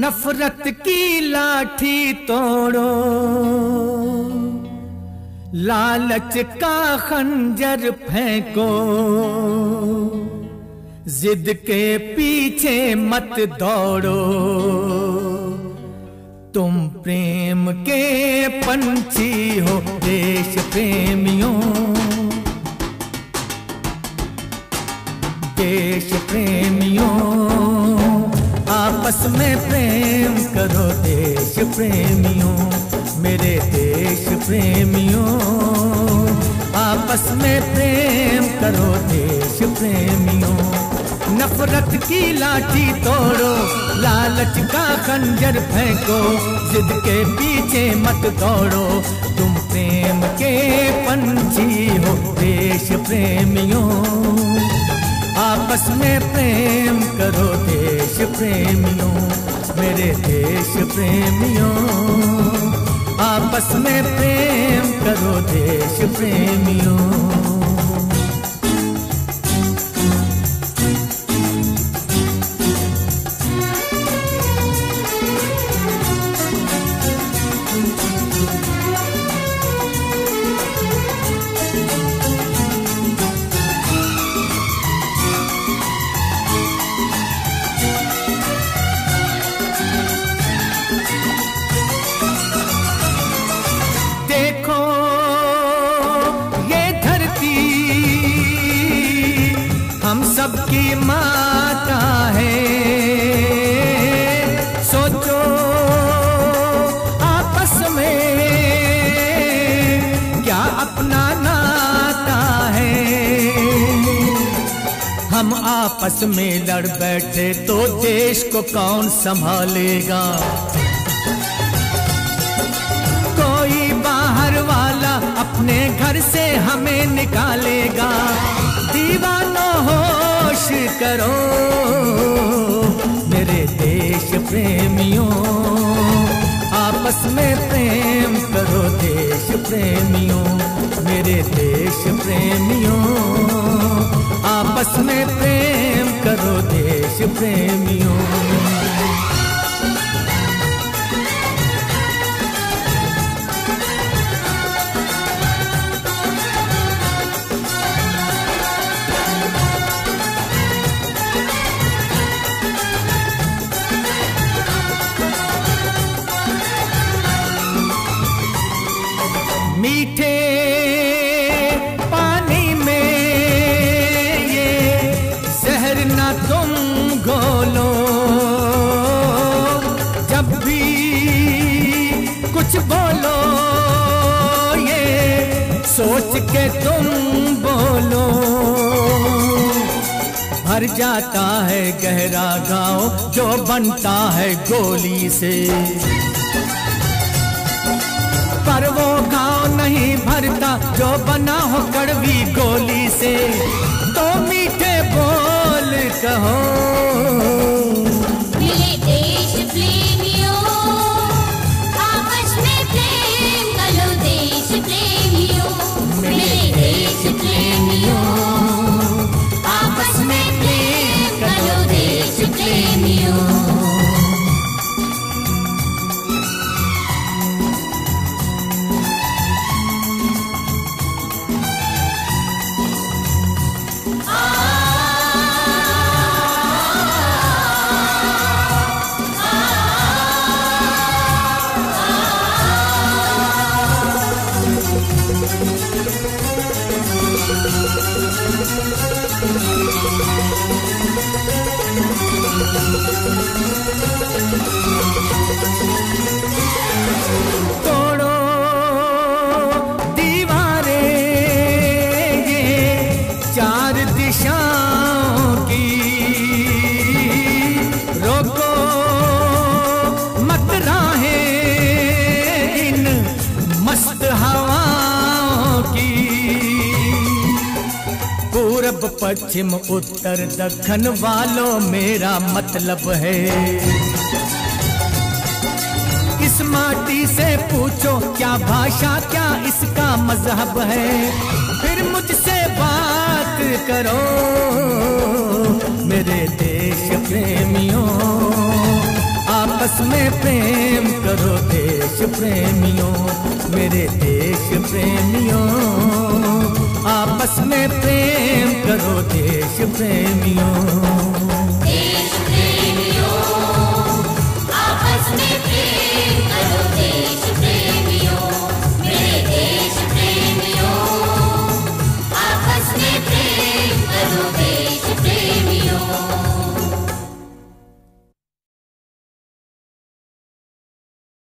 नफरत की लाठी तोड़ो, लालच का खंजर फेंको, जिद के पीछे मत दौड़ो। तुम प्रेम के पंछी हो देश प्रेमियों, देश प्रेमियों, आपस में प्रेम करो देश प्रेमियों, मेरे देश प्रेमियों, आपस में प्रेम करो देश प्रेमियों। नफरत की लाठी तोड़ो, लालच का खंजर फेंको, जिद के पीछे मत दौड़ो। तुम प्रेम के पंछी हो देश प्रेमियों, आपस में प्रेम करो देश प्रेमियों, मेरे देश प्रेमियों, आपस में प्रेम करो देश प्रेमियों। हम सबकी माता है, सोचो आपस में क्या अपना नाता है। हम आपस में लड़ बैठे तो देश को कौन संभालेगा। कोई बाहर वाला अपने घर से हमें निकालेगा। दीवानों होश करो मेरे देश प्रेमियों, आपस में प्रेम करो देश प्रेमियों, मेरे देश प्रेमियों, आपस में प्रेम करो देश प्रेमियों। मीठे पानी में ये जहर ना तुम घोलो, जब भी कुछ बोलो ये सोच के तुम बोलो। भर जाता है गहरा गाँव जो बनता है गोली से, पर वो गाँव नहीं भरता जो बना हो कड़वी गोली से। तो मीठे बोल कहो मिले देश प्रेमियों, आपस में प्रेम करो देश प्रेमियों, मिले देश प्रेमियों, आपस में प्रेम करो देश प्रेमियों। तोड़ो दीवारें ये चार दिशाओं की, रोको मत राहें इन मस्त हवाओं की। पूरब पश्चिम उत्तर दक्षिण वालों मेरा मतलब है, इस माटी से पूछो क्या भाषा क्या इसका मजहब है। फिर मुझसे बात करो मेरे देश प्रेमियों, आप आपस में प्रेम करो देश प्रेमियों, मेरे देश प्रेमियों, आपस में प्रेम करो देश प्रेमियों।